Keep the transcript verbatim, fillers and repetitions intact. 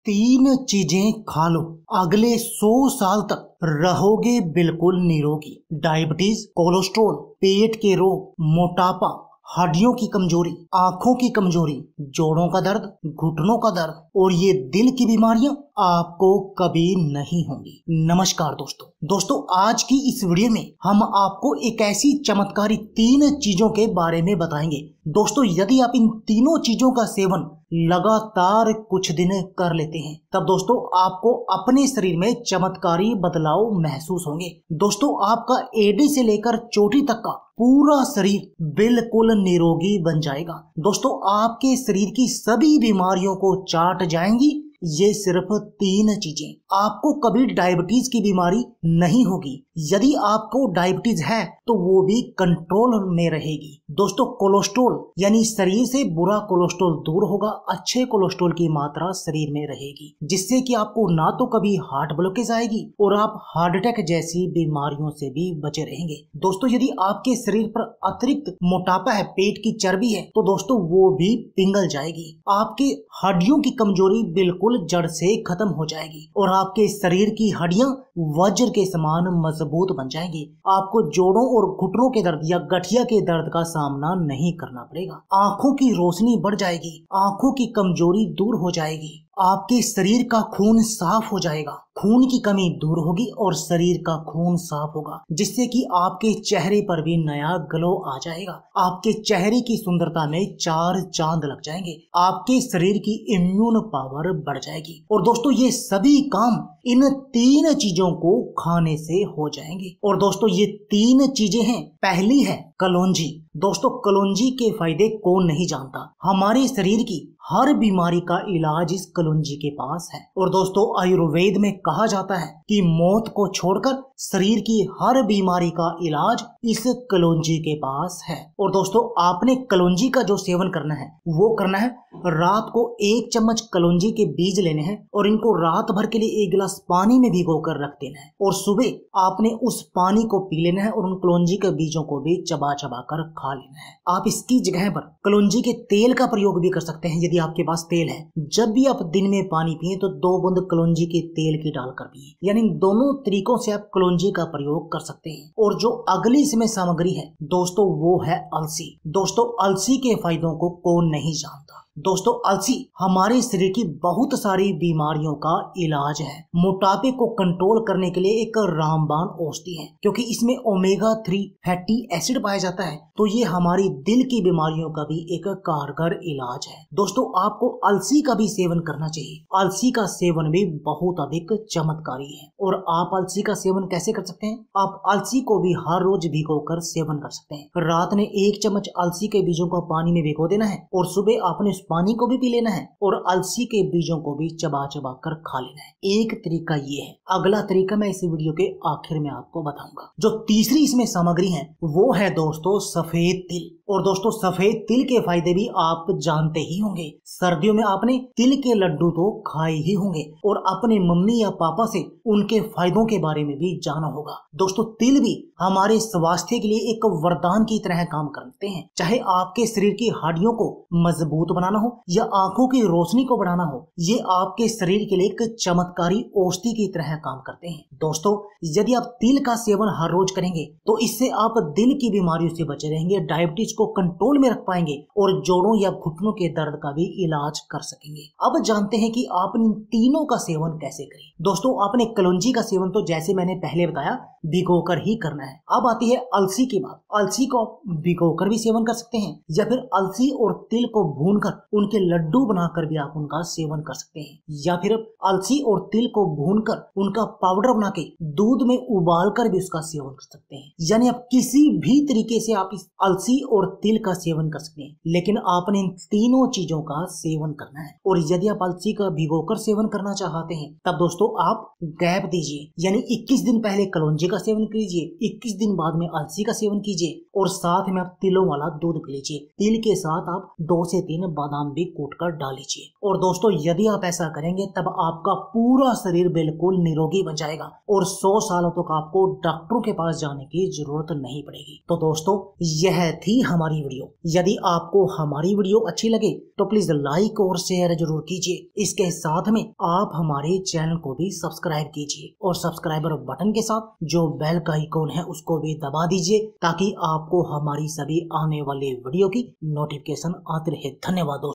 तीन चीजें खा लो, अगले सौ साल तक रहोगे बिल्कुल निरोगी। डायबिटीज, कोलेस्ट्रॉल, पेट के रोग, मोटापा, हड्डियों की कमजोरी, आंखों की कमजोरी, जोड़ों का दर्द, घुटनों का दर्द और ये दिल की बीमारियां आपको कभी नहीं होंगी। नमस्कार दोस्तों दोस्तों आज की इस वीडियो में हम आपको एक ऐसी चमत्कारी तीन चीजों के बारे में बताएंगे। दोस्तों यदि आप इन तीनों चीजों का सेवन लगातार कुछ दिन कर लेते हैं तब दोस्तों आपको अपने शरीर में चमत्कारी बदलाव महसूस होंगे। दोस्तों आपका एडी से लेकर चोटी तक का पूरा शरीर बिल्कुल निरोगी बन जाएगा। दोस्तों आपके शरीर की सभी बीमारियों को चाट जाएंगी ये सिर्फ तीन चीजें। आपको कभी डायबिटीज की बीमारी नहीं होगी। यदि आपको डायबिटीज है तो वो भी कंट्रोल में रहेगी। दोस्तों कोलेस्ट्रॉल यानी शरीर से बुरा कोलेस्ट्रॉल दूर होगा, अच्छे कोलेस्ट्रॉल की मात्रा शरीर में रहेगी, जिससे कि आपको ना तो कभी हार्ट ब्लॉकेज आएगी और आप हार्ट अटैक जैसी बीमारियों से भी बचे रहेंगे। दोस्तों यदि आपके शरीर पर अतिरिक्त मोटापा है, पेट की चर्बी है, तो दोस्तों वो भी पिघल जाएगी। आपके हड्डियों की कमजोरी बिल्कुल जड़ से खत्म हो जाएगी और आपके शरीर की हड्डियां वज्र के समान मजबूत बन जाएंगी। आपको जोड़ों और घुटनों के दर्द या गठिया के दर्द का सामना नहीं करना पड़ेगा। आंखों की रोशनी बढ़ जाएगी, आंखों की कमजोरी दूर हो जाएगी, आपके शरीर का खून साफ हो जाएगा, खून की कमी दूर होगी और शरीर का खून साफ होगा, जिससे कि आपके चेहरे पर भी नया ग्लो आ जाएगा। आपके चेहरे की सुंदरता में चार चांद लग जाएंगे, आपके शरीर की इम्यून पावर बढ़ जाएगी और दोस्तों ये सभी काम इन तीन चीजों को खाने से हो जाएंगे। और दोस्तों ये तीन चीजें हैं। पहली है कलौंजी। दोस्तों कलौंजी के फायदे कौन नहीं जानता। हमारे शरीर की हर बीमारी का इलाज इस कलौंजी के पास है। और दोस्तों आयुर्वेद में कहा जाता है कि मौत को छोड़कर शरीर की हर बीमारी का इलाज इस कलौंजी के पास है। और दोस्तों आपने कलौंजी का जो सेवन करना है वो करना है रात को एक चम्मच कलौंजी के बीज लेने हैं और इनको रात भर के लिए एक गिलास पानी में भिगो कर रख देना है और सुबह आपने उस पानी को पी लेना है और उन कलौंजी के बीजों को भी चबा चबा कर खा लेना है। आप इसकी जगह पर कलौंजी के तेल का प्रयोग भी कर सकते हैं यदि आपके पास तेल है। जब भी आप दिन में पानी पिए तो दो बूंद कलौंजी के तेल की डालकर पिए। यानी दोनों तरीकों से आप कलौंजी का प्रयोग कर सकते हैं। और जो अगली इसमें सामग्री है दोस्तों वो है अलसी। दोस्तों अलसी के फायदों को कौन नहीं जानता। दोस्तों अलसी हमारे शरीर की बहुत सारी बीमारियों का इलाज है। मोटापे को कंट्रोल करने के लिए एक रामबाण औषधि है, क्योंकि इसमें ओमेगा थ्री फैटी एसिड पाया जाता है, तो ये हमारी दिल की बीमारियों का भी एक कारगर इलाज है। दोस्तों आपको अलसी का भी सेवन करना चाहिए। अलसी का सेवन भी बहुत अधिक चमत्कारी है। और आप अलसी का सेवन कैसे कर सकते हैं। आप अलसी को भी हर रोज भिगो कर सेवन कर सकते हैं। रात में एक चम्मच अलसी के बीजों को पानी में भिगो देना है और सुबह आपने पानी को भी पी लेना है और अलसी के बीजों को भी चबा चबा कर खा लेना है। एक तरीका ये है। अगला तरीका मैं इस वीडियो के आखिर में आपको बताऊंगा। जो तीसरी इसमें सामग्री है वो है दोस्तों सफेद तिल। और दोस्तों सफेद तिल के फायदे भी आप जानते ही होंगे। सर्दियों में आपने तिल के लड्डू तो खाए ही होंगे और अपने मम्मी या पापा से उनके फायदों के बारे में भी जाना होगा। दोस्तों तिल भी हमारे स्वास्थ्य के लिए एक वरदान की तरह काम करते हैं। चाहे आपके शरीर की हड्डियों को मजबूत बनाना हो या आंखों की रोशनी को बढ़ाना हो, ये आपके शरीर के लिए एक चमत्कारी औषधि की तरह काम करते हैं। दोस्तों यदि आप तिल का सेवन हर रोज करेंगे तो इससे आप दिल की बीमारियों से बचे रहेंगे, डायबिटीज को कंट्रोल में रख पाएंगे और जोड़ों या घुटनों के दर्द का भी इलाज कर सकेंगे। अब जानते हैं कि आप इन तीनों का सेवन कैसे करें। दोस्तों आपने कलौंजी का सेवन तो जैसे मैंने पहले बताया भिगोकर ही करना है। अब आती है अलसी की बात। अलसी को भिगोकर भी सेवन कर सकते हैं या फिर अलसी और तिल को भूनकर उनके लड्डू बनाकर भी आप उनका सेवन कर सकते हैं, या फिर अलसी और तिल को भूनकर उनका पाउडर बना के दूध में उबाल कर भी उसका सेवन कर सकते हैं। यानी आप किसी भी तरीके से आप इस अलसी और तिल का सेवन कर सकते हैं, लेकिन आपने इन तीनों चीजों का सेवन करना है। और यदि आप अलसी का भिगोकर सेवन करना चाहते हैं तब दोस्तों आप गैप दीजिए, यानी इक्कीस दिन पहले कलौंजी का सेवन कीजिए, इक्कीस दिन बाद में अलसी का सेवन कीजिए और साथ में आप तिलों वाला दूध पी लीजिए। तिल के साथ आप दो से तीन बादाम भी कूट कर डाल लीजिए। और दोस्तों यदि आप ऐसा करेंगे तब आपका पूरा शरीर बिल्कुल निरोगी बन जाएगा और सौ सालों तक आपको डॉक्टरों के पास जाने की जरूरत नहीं पड़ेगी। तो दोस्तों यह थी हमारी वीडियो। यदि आपको हमारी वीडियो अच्छी लगे तो प्लीज लाइक और शेयर जरूर कीजिए। इसके साथ में आप हमारे चैनल को भी सब्सक्राइब कीजिए और सब्सक्राइबर बटन के साथ जो बेल का आइकॉन है उसको भी दबा दीजिए ताकि आपको हमारी सभी आने वाले वीडियो की नोटिफिकेशन आती रहे। धन्यवाद दोस्तों।